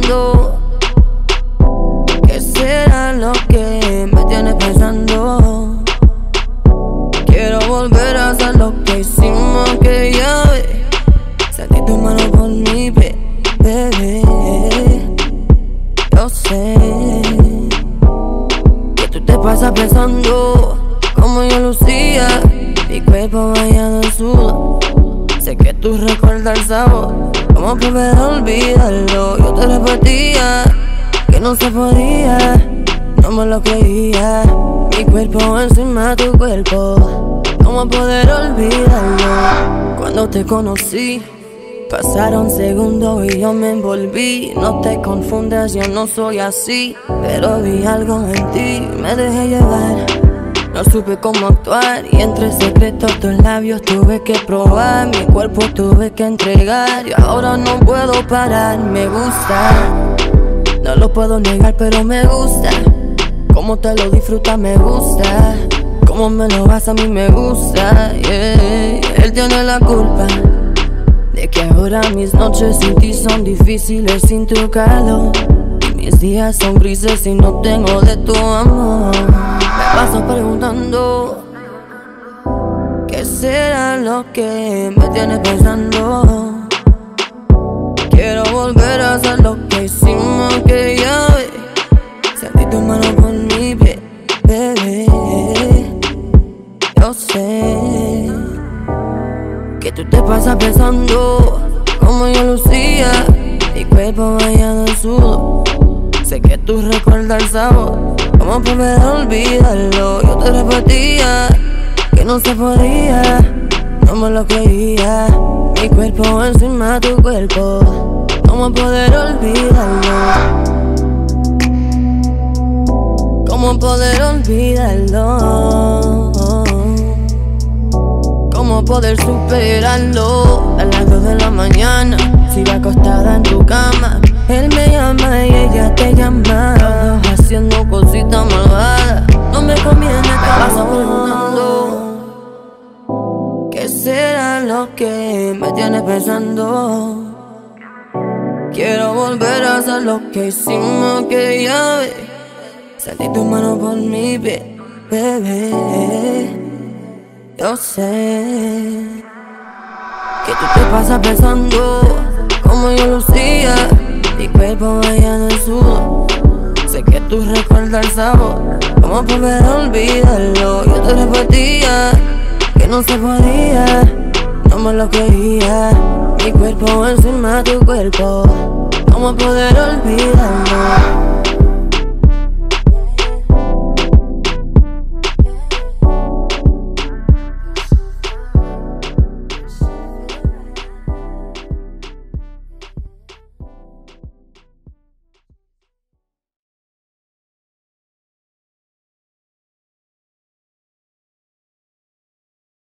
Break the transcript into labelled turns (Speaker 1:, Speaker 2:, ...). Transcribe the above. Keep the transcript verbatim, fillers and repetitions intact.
Speaker 1: preguntando ¿qué será lo que me tiene pensando? Quiero volver a hacer lo que hicimos aquella vez. Sentí tu mano por mi pe, bebé. Yo sé que tú te pasas pensando como yo lucía, mi cuerpo bañado en sudor. Sé que tú recuerdas el sabor, cómo poder olvidarlo. Yo te repetía que no se podía, no me lo creía. Mi cuerpo encima de tu cuerpo, cómo poder olvidarlo. Cuando te conocí, pasaron segundos y yo me envolví. No te confundas, yo no soy así, pero vi algo en ti, me dejé llevar. No supe cómo actuar y entre secretos tus labios tuve que probar. Mi cuerpo tuve que entregar y ahora no puedo parar. Me gusta, no lo puedo negar, pero me gusta. Cómo te lo disfrutas me gusta, cómo me lo vas a mí me gusta, yeah. Él tiene la culpa de que ahora mis noches sin ti son difíciles sin tu calor. Mis días son grises y no tengo de tu amor. Me paso preguntando ¿qué será lo que me tiene pensando? Quiero volver a hacer lo que hicimos aquella vez. Sentí tu mano por mi pie, bebé. Yo sé que tú te pasas pensando como yo lucía, mi cuerpo bañado en sudor. Sé que tú recuerdas el sabor, cómo poder olvidarlo. Yo te repetía que no se podía, no me lo creía. Mi cuerpo encima de tu cuerpo, cómo poder olvidarlo. Cómo poder olvidarlo, cómo poder superarlo. A las dos de la mañana sigo acostada en tu cama. Él me llama y ella te llama, los dos haciendo cositas malvadas. No me conviene estar paso preguntando ¿qué será lo que me tiene pensando? Quiero volver a hacer lo que hicimos aquella vez. Sentí tu mano por mi pie, bebé. Yo sé que tú te pasas pensando como yo lucía, mi cuerpo bañado en sudor. Sé que tú recuerdas el sabor, cómo poder olvidarlo. Yo te repetía que no se podía, no me lo creía. Mi cuerpo encima de tu cuerpo, cómo poder olvidarlo.